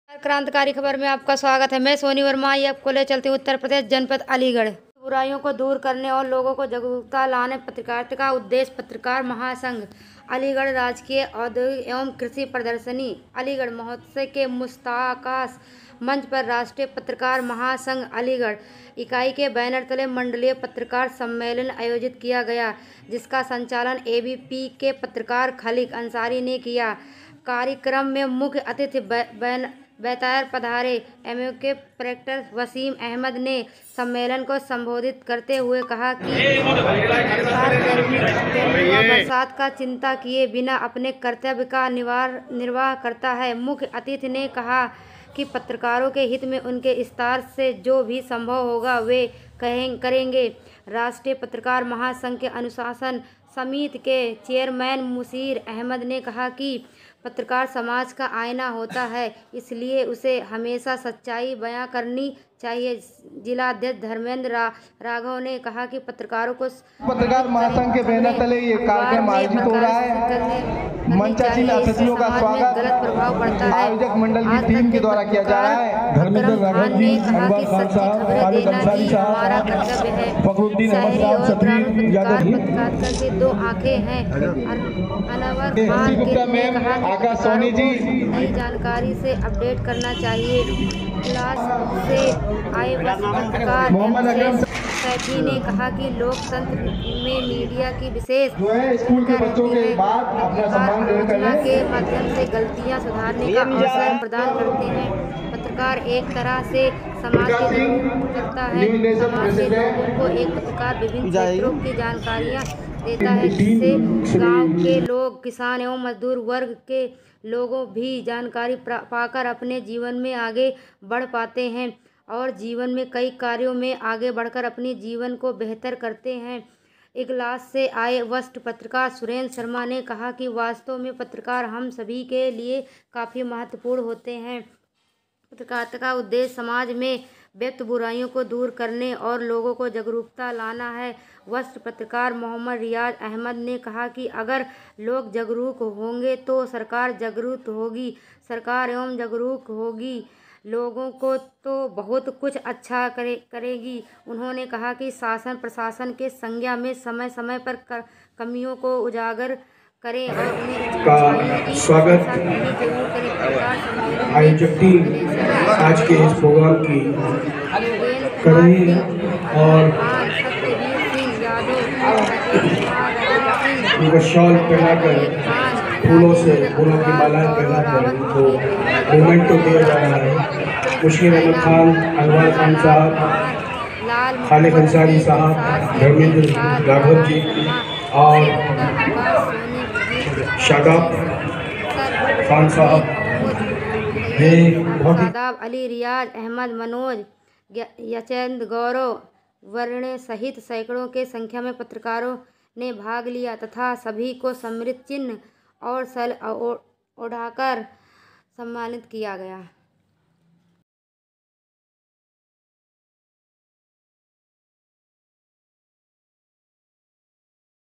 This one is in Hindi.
क्रांतिकारी खबर में आपका स्वागत है। मैं सोनी वर्मा। ये आपको ले चलती हूँ उत्तर प्रदेश जनपद अलीगढ़। बुराइयों को दूर करने और लोगों को जागरूकता लाने पत्रकारिता का उद्देश्य पत्रकार महासंघ अलीगढ़ राजकीय औद्योगिक एवं कृषि प्रदर्शनी अलीगढ़ महोत्सव के मुस्ताकास मंच पर राष्ट्रीय पत्रकार महासंघ अलीगढ़ इकाई के बैनर तले मंडलीय पत्रकार सम्मेलन आयोजित किया गया, जिसका संचालन एबीपी के पत्रकार खलीक अंसारी ने किया। कार्यक्रम में मुख्य अतिथि बेतार पधारे एमओ के प्रेक्टर वसीम अहमद ने सम्मेलन को संबोधित करते हुए कहा कि गर्मी व बरसात का चिंता किए बिना अपने कर्तव्य का निर्वाह करता है। मुख्य अतिथि ने कहा कि पत्रकारों के हित में उनके स्तर से जो भी संभव होगा वे करेंगे। राष्ट्रीय पत्रकार महासंघ के अनुशासन समिति के चेयरमैन मुशीर अहमद ने कहा कि पत्रकार समाज का आईना होता है, इसलिए उसे हमेशा सच्चाई बयां करनी चाहिए। जिलाध्यक्ष धर्मेंद्र राघव ने कहा कि पत्रकारों को पत्रकार महासंघ के बैनर तले ये कार्यक्रम आयोजित हो रहा है। मंचासीन अतिथियों का स्वागत गलत प्रभाव पड़ता है। आयोजक मंडल की टीम के द्वारा किया जा रहा है। धर्मेंद्र राघव जी, अनवर खान साहब, खालिद अंसारी साहब, फखरुद्दीन अहमद साहब, सफीर यादव पत्रकारिता की दो आंखें हैं। अनवर खान ने कहा कि आकाश सोनी जी नई जानकारी से अपडेट करना चाहिए। क्लास से आए पत्रकार सैफी ने कहा कि लोकतंत्र में मीडिया की विशेष स्कूल के बच्चों के बाद अपना सम्मान आलोचना के माध्यम से गलतियां सुधारने का अवसर प्रदान करते हैं। पत्रकार एक तरह से समाज की जागरूकता करता है। समाज के लोगों को एक पत्रकार विभिन्न क्षेत्रों की जानकारियां देता है, जिससे गांव के लोग, किसान एवं मजदूर वर्ग के लोगों भी जानकारी पाकर अपने जीवन में आगे बढ़ पाते हैं और जीवन में कई कार्यों में आगे बढ़कर अपने जीवन को बेहतर करते हैं। इगलास से आए वरिष्ठ पत्रकार सुरेंद्र शर्मा ने कहा कि वास्तव में पत्रकार हम सभी के लिए काफ़ी महत्वपूर्ण होते हैं। पत्रकारिता का उद्देश्य समाज में व्यक्त बुराइयों को दूर करने और लोगों को जागरूकता लाना है। वरिष्ठ पत्रकार मोहम्मद रियाज अहमद ने कहा कि अगर लोग जागरूक होंगे तो सरकार जागरूक होगी, सरकार एवं जागरूक होगी लोगों को तो बहुत कुछ अच्छा करेगी। उन्होंने कहा कि शासन प्रशासन के संज्ञा में समय समय पर कमियों को उजागर करें और उन्हें का स्वागत आयोजक टीम आज के इस प्रोग्राम की कर रही है और उनको शॉल पहनाकर फूलों से फूलों की मालाएं पहनाकर उनको मोमेंट तो दिया जा रहा है। मुशीर अहमद खान, अनवर खान साहब, खालिद अंसारी साहब, धर्मेंद्र राघव जी और शादाब खान साहब, शादाब अली, रियाज अहमद, मनोज, यचेंद्र, गौरव वर्णे सहित सैकड़ों के संख्या में पत्रकारों ने भाग लिया तथा सभी को स्मृति चिन्ह और सल ओढ़ाकर सम्मानित किया गया।